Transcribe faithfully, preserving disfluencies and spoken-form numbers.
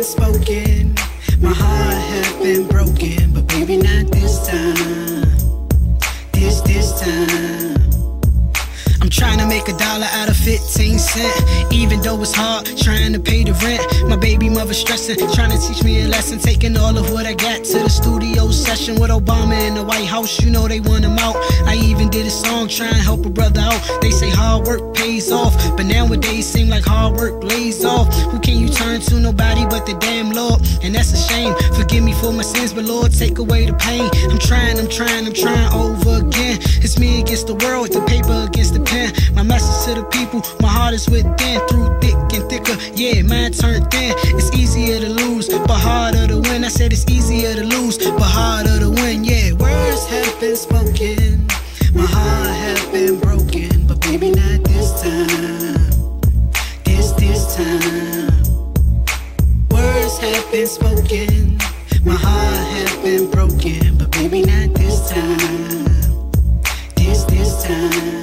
spoken, my heart have been broken, but baby not this time, this, this time. I'm trying to make a dollar out of fifteen cent, even though it's hard trying to pay the rent. My baby mother stressing, trying to teach me a lesson, taking all of what I got to the studio session with Obama in the White House. You know they want him out. I even did a song trying to help a brother out. They say hard work pays off, but nowadays seem like hard work lays off. Who can you turn to? Nobody but the damn Lord, and that's a shame. Forgive me for my sins, but Lord, take away the pain. I'm trying, I'm trying, I'm trying over again. It's me against the world, the paper against the pen. My message to the people, my heart is within. Through thick and thicker, yeah, mine turned thin. It's easier to lose, but harder to win. I said it's easier to lose, but harder to win, yeah. Words have been spoken, my heart have been broken, but baby not this time, this, this time. Words have been spoken, my heart have been broken, but baby not this time, this, this time.